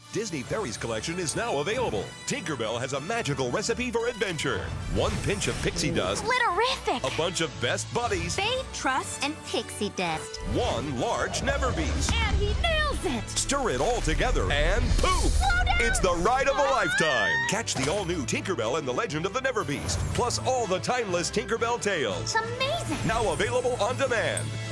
DISNEYFairies collection is now available. Tinkerbell has a magical recipe for adventure. One pinch of pixie dust. Glitterific! A bunch of best buddies. Faith, trust, and pixie dust. One large Neverbeast. And he nails it! Stir it all together and poof! Slow down! It's the ride of a lifetime. Catch the all-new Tinkerbell and the Legend of the Neverbeast, plus all the timeless Tinkerbell tales. It's amazing! Now available on demand.